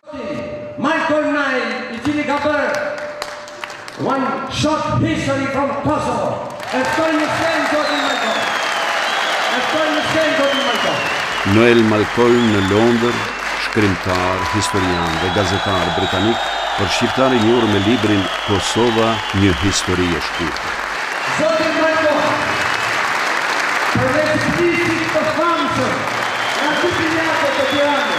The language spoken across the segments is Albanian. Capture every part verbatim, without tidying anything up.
Michael Nine, Italy Gabber. One short history from Kosovo. Estonie Jordan Michael. Estonie Jordan Michael. Noel Malcolm në Londër, shkrimtar, historian dhe gazetar britanik, për shqiptar i njohur me librin Kosova, një histori e shkurtër. Jordan Michael. Per l'esplicit performance. La Siciliano che piano.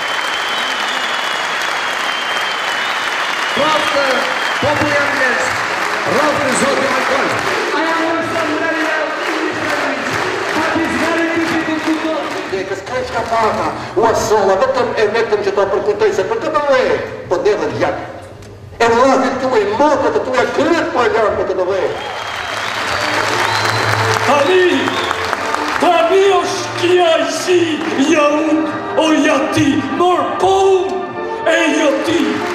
Rafter, popular guest, Rafter Jordan Michael. I understand very well English language, but it's very difficult to talk. Că skrećka mata u asola, vetëm e vetëm që ta përkutoj se për këtë dhe, po dhe dhe dhjak. E vëllat të tuaj, motët të tuaj, kërët pa janë për këtë dhe. Tani, tani është kja i si, ja unë, o ja ti, mërë po unë, e ja ti.